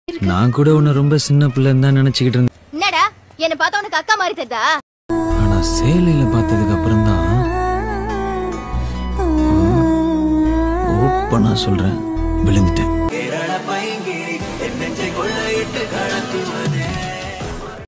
நான் கூட உன்னை ரொம்ப சின்ன பிள்ளைன்னு தான் நினைச்சுக்கிட்டு இருந்தேன். என்னடா என்ன பார்த்தா உனக்கு அக்கா மாதிரி தெரியுதா? ஆனா சேலையில பார்த்ததுக்கு அப்புறம் தான் ஓப்பனா சொல்றேன், விழுந்துட்டேன்.